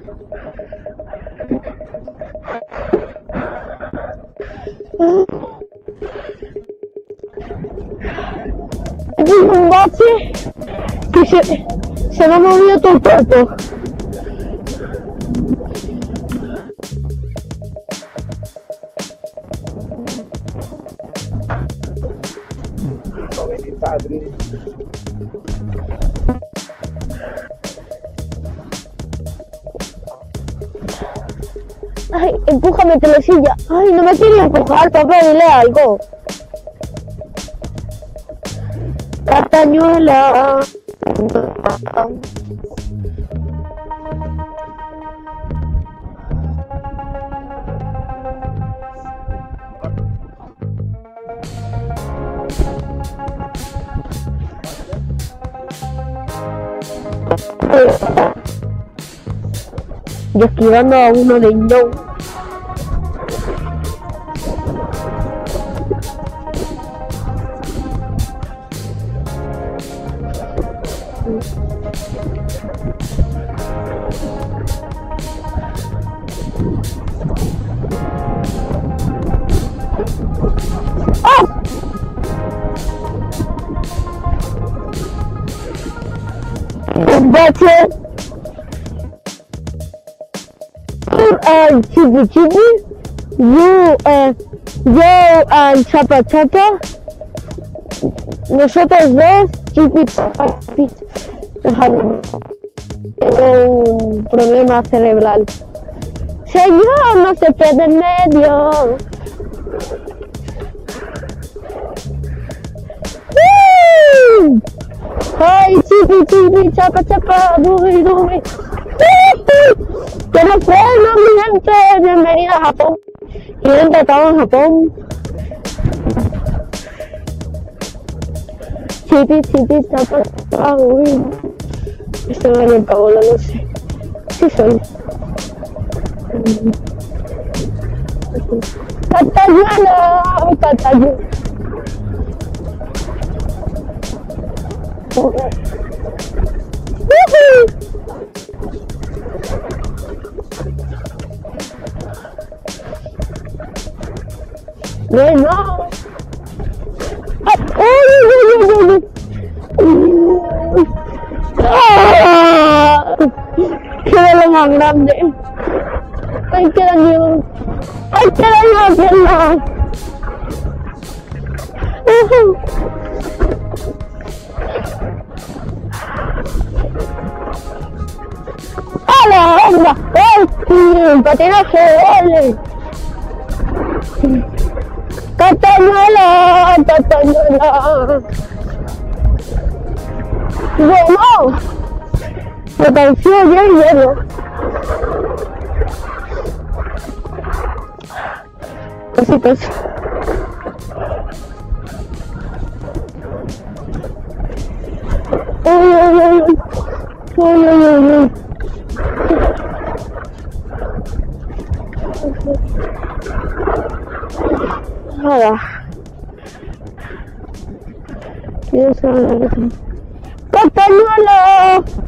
Es un combate que se me ha movido todo el cuerpo. Ay, empújame, telesilla. Ay, no me quería empujar, papá, dile algo. Castañuela. Y esquivando a uno de no. That's it. Chibi Chibi, yo Chapa Chapa, nosotros dos, Chibi Chapa. Tengo un problema cerebral. Señor, no se quede en medio. Ay, Chibi Chibi, Chapa Chapa, Dubi Dubi. Buenas tardes, mi gente, bienvenida a Japón. Y gente, estamos en Japón. Chipi, chipi, chapa, chapa, uy. Esto me apagó la luz. Sí soy. Castañuelo, castañuelo. No. Queda lo más grande. Ay, qué daño. Ay, qué daño, pierna. ¡Hala, anda! ¡Ay, patinaje, ole! ¡Castañuela! ¡Castañuela! ¡No! Me pareció bien hielo. Cositas. ¡Uy, uy, uy! ¡Uy, uy, uy, uy! Nada. Castañuelo.